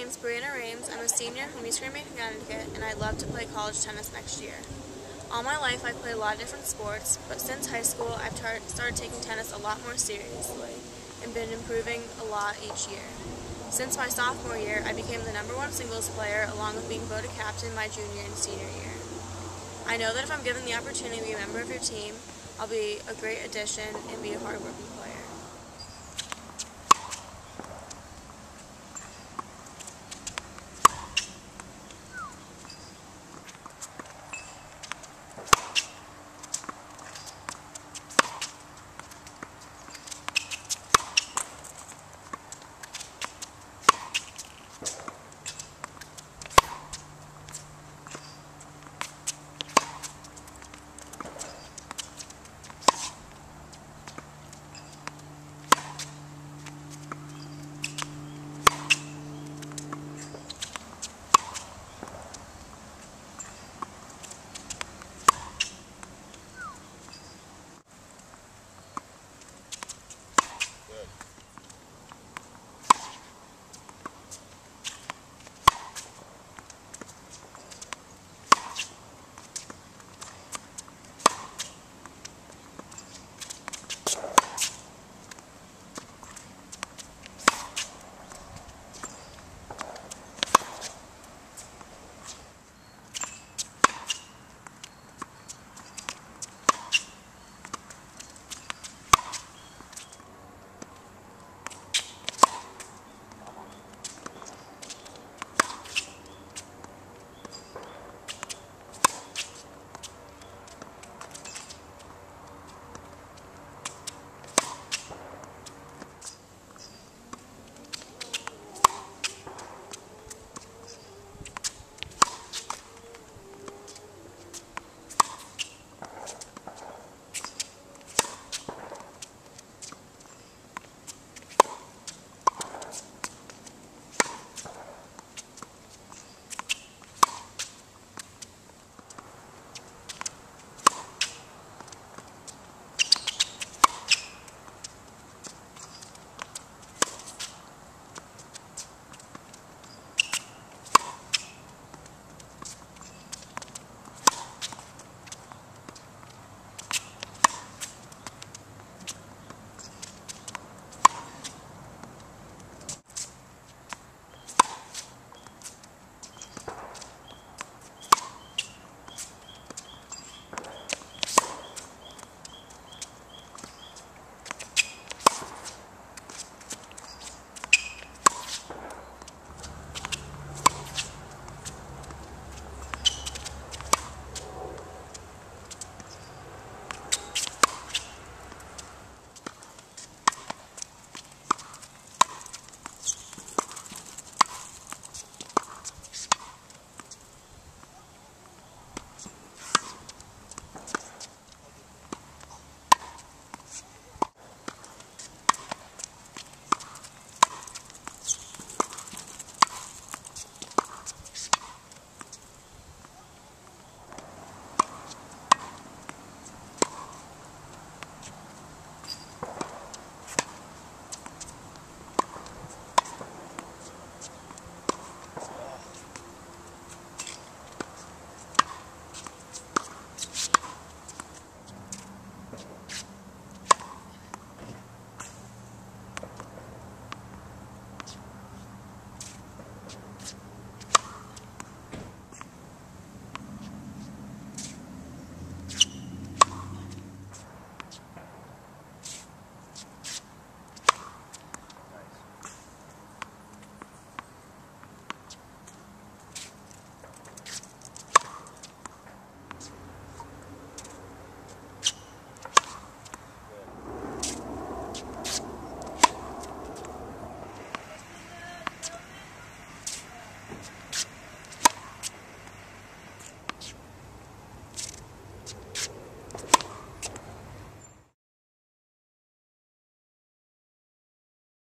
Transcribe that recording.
name's Brianna Rames. I'm a senior from East Granby, Connecticut, and I'd love to play college tennis next year. All my life I've played a lot of different sports, but since high school I've started taking tennis a lot more seriously and been improving a lot each year. Since my sophomore year, I became the #1 singles player along with being voted captain my junior and senior year. I know that if I'm given the opportunity to be a member of your team, I'll be a great addition and be a hard-working player.